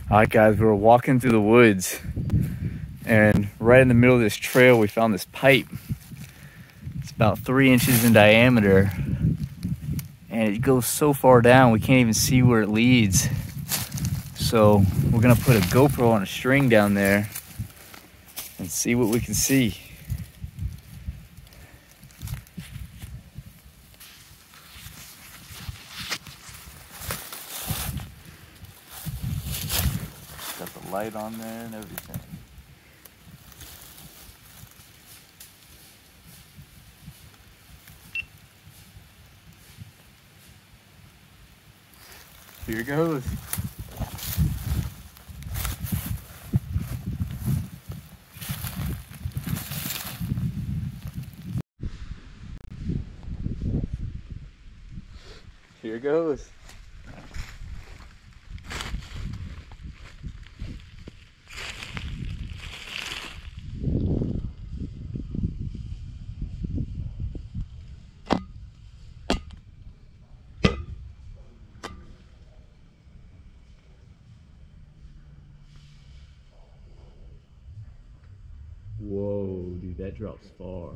All right, guys, we were walking through the woods, and right in the middle of this trail, we found this pipe. It's about 3 inches in diameter, and it goes so far down, we can't even see where it leads. So we're gonna put a GoPro on a string down there and see what we can see. Got the light on there and everything. Here goes. Here goes. Whoa, dude, that drops far.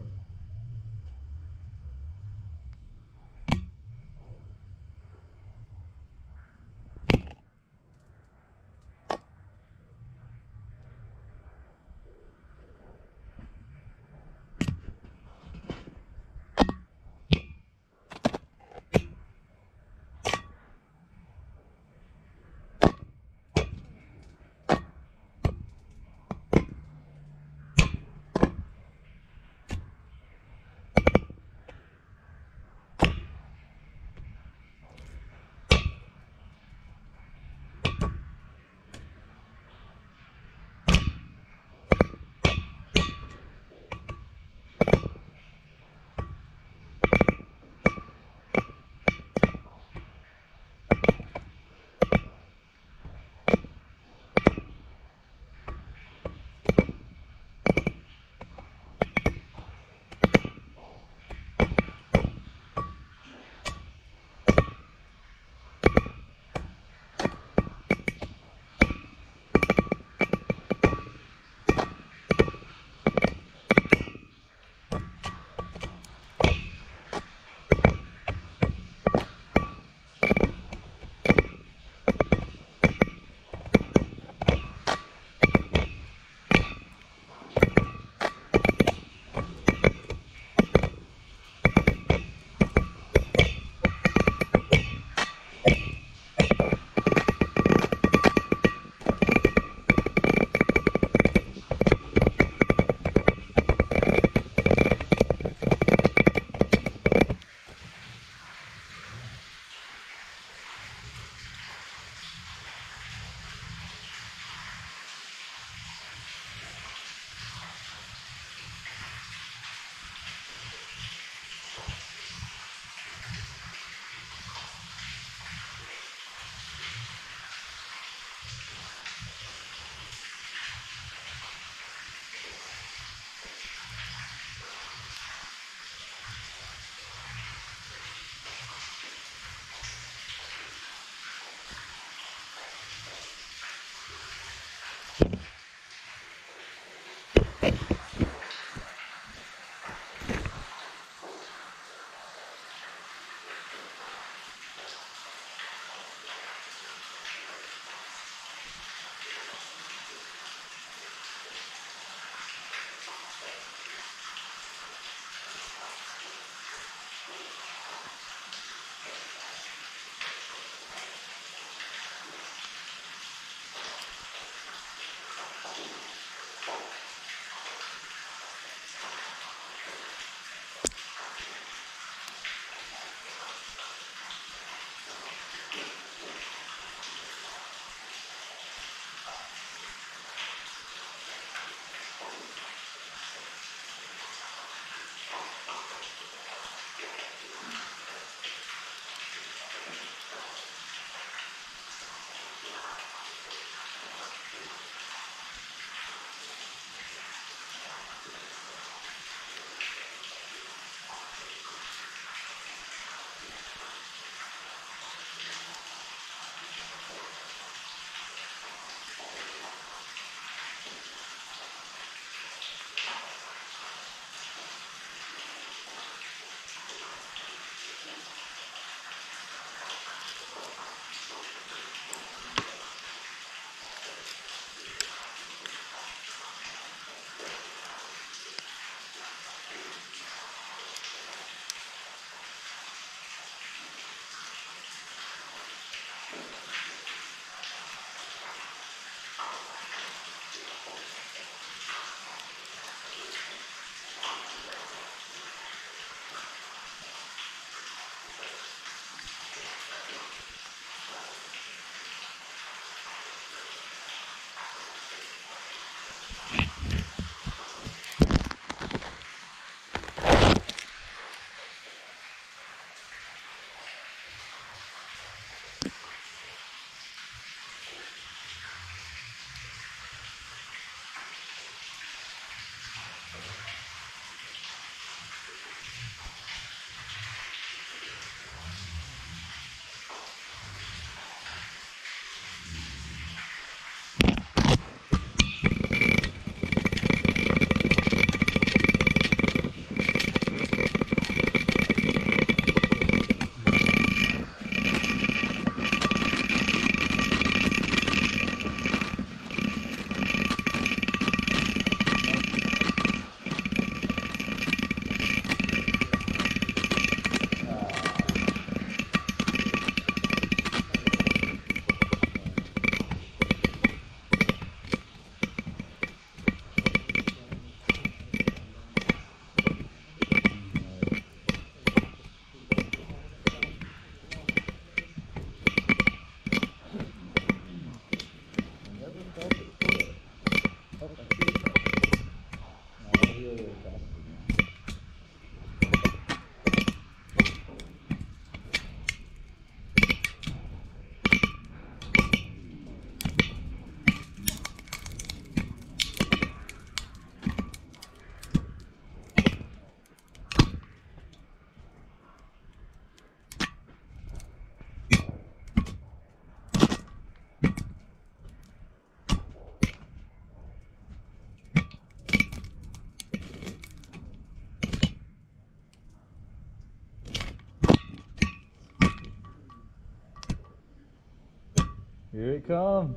Here it comes.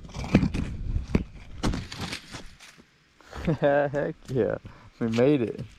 Heck yeah, we made it.